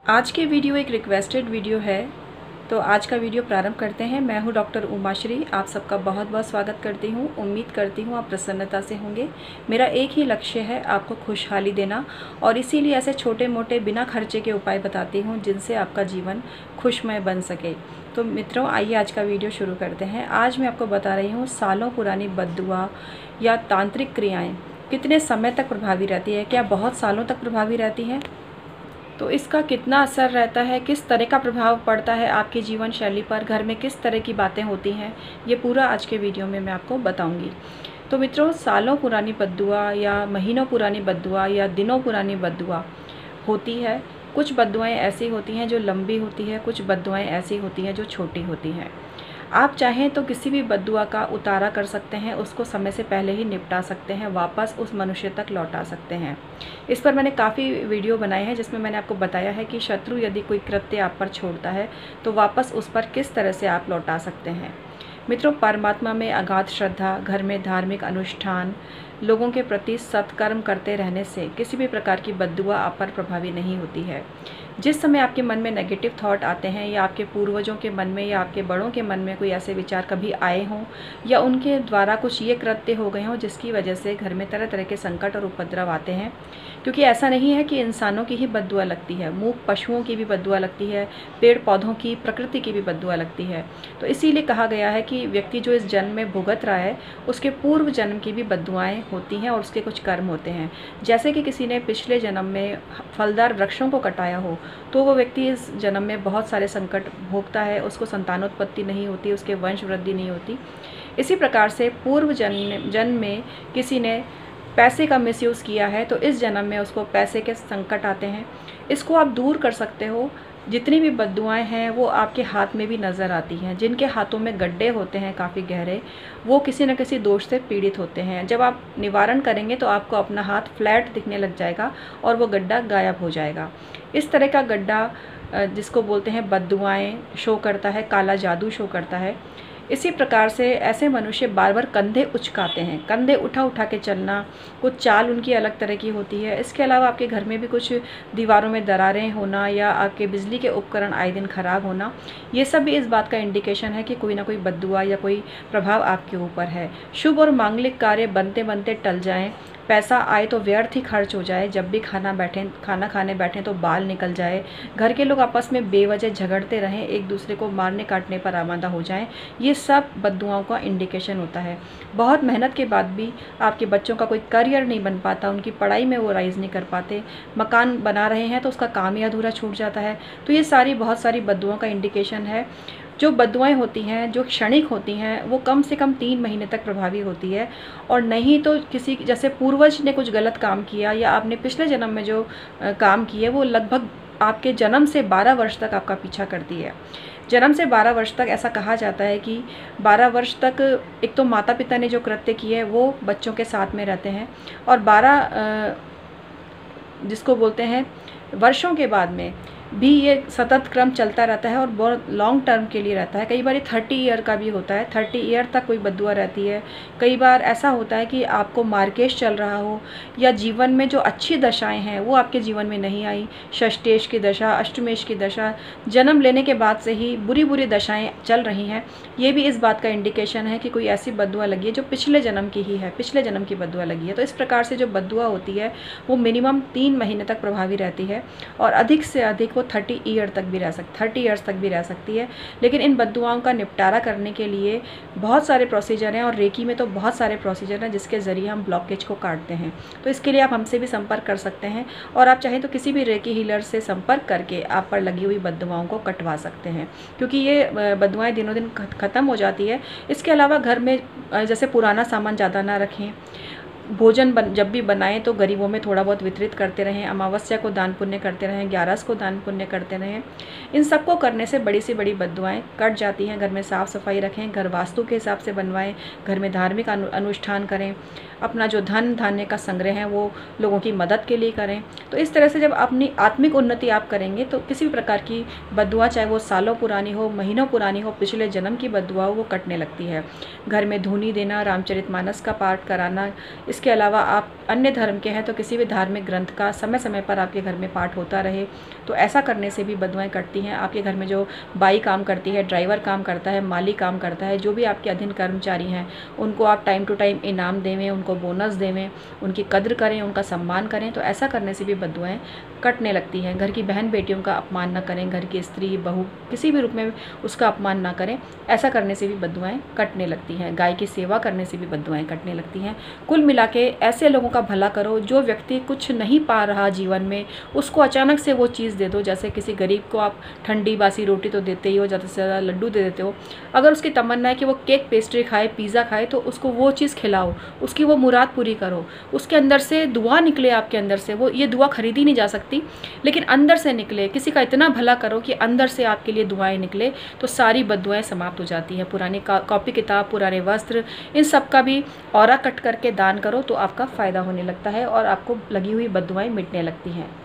आज के वीडियो एक रिक्वेस्टेड वीडियो है, तो आज का वीडियो प्रारंभ करते हैं। मैं हूं डॉक्टर उमाश्री, आप सबका बहुत बहुत स्वागत करती हूं। उम्मीद करती हूं आप प्रसन्नता से होंगे। मेरा एक ही लक्ष्य है, आपको खुशहाली देना, और इसीलिए ऐसे छोटे मोटे बिना खर्चे के उपाय बताती हूं जिनसे आपका जीवन खुशमय बन सके। तो मित्रों, आइए आज का वीडियो शुरू करते हैं। आज मैं आपको बता रही हूँ सालों पुरानी बद्दुआ या तांत्रिक क्रियाएँ कितने समय तक प्रभावी रहती है। क्या बहुत सालों तक प्रभावी रहती हैं? तो इसका कितना असर रहता है, किस तरह का प्रभाव पड़ता है आपकी जीवन शैली पर, घर में किस तरह की बातें होती हैं, ये पूरा आज के वीडियो में मैं आपको बताऊंगी। तो मित्रों, सालों पुरानी बद्दुआ या महीनों पुरानी बद्दुआ या दिनों पुरानी बद्दुआ होती है। कुछ बद्दुआएँ ऐसी होती हैं जो लंबी होती है, कुछ बद्दुआएँ ऐसी होती हैं जो छोटी होती हैं। आप चाहें तो किसी भी बद्दुआ का उतारा कर सकते हैं, उसको समय से पहले ही निपटा सकते हैं, वापस उस मनुष्य तक लौटा सकते हैं। इस पर मैंने काफ़ी वीडियो बनाए हैं जिसमें मैंने आपको बताया है कि शत्रु यदि कोई कृत्य आप पर छोड़ता है तो वापस उस पर किस तरह से आप लौटा सकते हैं। मित्रों, परमात्मा में अगाध श्रद्धा, घर में धार्मिक अनुष्ठान, लोगों के प्रति सत्कर्म करते रहने से किसी भी प्रकार की बद्दुआ आप पर प्रभावी नहीं होती है। जिस समय आपके मन में नेगेटिव थॉट आते हैं, या आपके पूर्वजों के मन में या आपके बड़ों के मन में कोई ऐसे विचार कभी आए हों, या उनके द्वारा कुछ ये कृत्य हो गए हों जिसकी वजह से घर में तरह तरह के संकट और उपद्रव आते हैं, क्योंकि ऐसा नहीं है कि इंसानों की ही बद्दुआ लगती है, मूक पशुओं की भी बद्दुआ लगती है, पेड़ पौधों की, प्रकृति की भी बद्दुआ लगती है। तो इसीलिए कहा गया है कि व्यक्ति जो इस जन्म में भुगत रहा है उसके पूर्व जन्म की भी बद्दुआएँ होती हैं और उसके कुछ कर्म होते हैं। जैसे कि किसी ने पिछले जन्म में फलदार वृक्षों को कटाया हो तो वो व्यक्ति इस जन्म में बहुत सारे संकट भोगता है, उसको संतानोत्पत्ति नहीं होती, उसके वंश वृद्धि नहीं होती। इसी प्रकार से पूर्व जन्म में किसी ने पैसे का मिसयूज़ किया है तो इस जन्म में उसको पैसे के संकट आते हैं। इसको आप दूर कर सकते हो। जितनी भी बद्दुआएँ हैं वो आपके हाथ में भी नज़र आती हैं। जिनके हाथों में गड्ढे होते हैं काफ़ी गहरे, वो किसी न किसी दोष से पीड़ित होते हैं। जब आप निवारण करेंगे तो आपको अपना हाथ फ्लैट दिखने लग जाएगा और वो गड्ढा गायब हो जाएगा। इस तरह का गड्ढा जिसको बोलते हैं बद्दुआएँ शो करता है, काला जादू शो करता है। इसी प्रकार से ऐसे मनुष्य बार बार कंधे उचकाते हैं, कंधे उठा उठा के चलना, कुछ चाल उनकी अलग तरह की होती है। इसके अलावा आपके घर में भी कुछ दीवारों में दरारें होना या आपके बिजली के उपकरण आए दिन खराब होना, ये सब भी इस बात का इंडिकेशन है कि कोई ना कोई बद्दुआ या कोई प्रभाव आपके ऊपर है। शुभ और मांगलिक कार्य बनते बनते टल जाएं, पैसा आए तो व्यर्थ ही खर्च हो जाए, जब भी खाना खाने बैठें तो बाल निकल जाए, घर के लोग आपस में बेवजह झगड़ते रहें, एक दूसरे को मारने काटने पर आमादा हो जाएं, ये सब बद्दुआओं का इंडिकेशन होता है। बहुत मेहनत के बाद भी आपके बच्चों का कोई करियर नहीं बन पाता, उनकी पढ़ाई में वो राइज़ नहीं कर पाते, मकान बना रहे हैं तो उसका काम ही अधूरा छूट जाता है। तो ये बहुत सारी बद्दुआओं का इंडिकेशन है। जो बद्दुआएँ होती हैं, जो क्षणिक होती हैं, वो कम से कम 3 महीने तक प्रभावी होती है, और नहीं तो किसी जैसे पूर्वज ने कुछ गलत काम किया या आपने पिछले जन्म में जो काम किए वो लगभग आपके जन्म से 12 वर्ष तक आपका पीछा करती है। जन्म से 12 वर्ष तक ऐसा कहा जाता है कि 12 वर्ष तक एक तो माता पिता ने जो कृत्य किए वो बच्चों के साथ में रहते हैं, और 12 जिसको बोलते हैं वर्षों के बाद में भी ये सतत क्रम चलता रहता है और बहुत लॉन्ग टर्म के लिए रहता है। कई बार 30 ईयर का भी होता है, 30 ईयर तक कोई बद्दुआ रहती है। कई बार ऐसा होता है कि आपको मार्केश चल रहा हो या जीवन में जो अच्छी दशाएं हैं वो आपके जीवन में नहीं आई, षष्टेश की दशा, अष्टमेश की दशा, जन्म लेने के बाद से ही बुरी बुरी दशाएँ चल रही हैं, ये भी इस बात का इंडिकेशन है कि कोई ऐसी बद्दुआ लगी है जो पिछले जन्म की ही है, पिछले जन्म की बद्दुआ लगी है। तो इस प्रकार से जो बद्दुआ होती है वो मिनिमम 3 महीने तक प्रभावी रहती है, और अधिक से अधिक वो 30 ईयर्स तक भी रह सकती है। लेकिन इन बद्दुआओं का निपटारा करने के लिए बहुत सारे प्रोसीजर हैं, और रेकी में तो बहुत सारे प्रोसीजर हैं जिसके ज़रिए हम ब्लॉकेज को काटते हैं। तो इसके लिए आप हमसे भी संपर्क कर सकते हैं, और आप चाहें तो किसी भी रेकी हीलर से संपर्क करके आप पर लगी हुई बद्दुआओं को कटवा सकते हैं, क्योंकि ये बद्दुआएँ दिनों दिन ख़त्म हो जाती है। इसके अलावा घर में जैसे पुराना सामान ज़्यादा ना रखें, भोजन जब भी बनाएं तो गरीबों में थोड़ा बहुत वितरित करते रहें, अमावस्या को दान पुण्य करते रहें, 11 को दान पुण्य करते रहें। इन सबको करने से बड़ी से बड़ी बद्दुआएँ कट जाती हैं। घर में साफ़ सफाई रखें, घर वास्तु के हिसाब से बनवाएं, घर में धार्मिक अनुष्ठान करें, अपना जो धन धान्य का संग्रह है वो लोगों की मदद के लिए करें। तो इस तरह से जब अपनी आत्मिक उन्नति आप करेंगे तो किसी भी प्रकार की बद्दुआ, चाहे वो सालों पुरानी हो, महीनों पुरानी हो, पिछले जन्म की बद्दुआ हो, वो कटने लगती है। घर में धूनी देना, रामचरितमानस का पाठ कराना, इसके अलावा आप अन्य धर्म के हैं तो किसी भी धार्मिक ग्रंथ का समय समय पर आपके घर में पाठ होता रहे, तो ऐसा करने से भी बददुआएं कटती हैं। आपके घर में जो बाई काम करती है, ड्राइवर काम करता है, माली काम करता है, जो भी आपके अधीन कर्मचारी हैं, उनको आप टाइम टू टाइम इनाम देवें, उनको बोनस देवें, उनकी कद्र करें, उनका सम्मान करें, तो ऐसा करने से भी बददुआएं कटने लगती हैं। घर की बहन बेटियों का अपमान न करें, घर की स्त्री बहू किसी भी रूप में उसका अपमान न करें, ऐसा करने से भी बददुआएं कटने लगती हैं। गाय की सेवा करने से भी बददुआएं कटने लगती हैं। कुल मिला के ऐसे लोगों का भला करो, जो व्यक्ति कुछ नहीं पा रहा जीवन में, उसको अचानक से वो चीज़ दे दो। जैसे किसी गरीब को आप ठंडी बासी रोटी तो देते ही हो, ज़्यादा से ज़्यादा लड्डू दे देते हो। अगर उसकी तमन्ना है कि वो केक पेस्ट्री खाए, पिज़्ज़ा खाए, तो उसको वो चीज़ खिलाओ, उसकी वो मुराद पूरी करो। उसके अंदर से दुआ निकले, आपके अंदर से वो, ये दुआ खरीदी नहीं जा सकती, लेकिन अंदर से निकले। किसी का इतना भला करो कि अंदर से आपके लिए दुआएं निकले, तो सारी बददुआएं समाप्त हो जाती हैं। पुरानी कॉपी किताब, पुराने वस्त्र, इन सब का भी औरा कट करके दान करो, तो आपका फ़ायदा होने लगता है और आपको लगी हुई बददुआएं मिटने लगती हैं।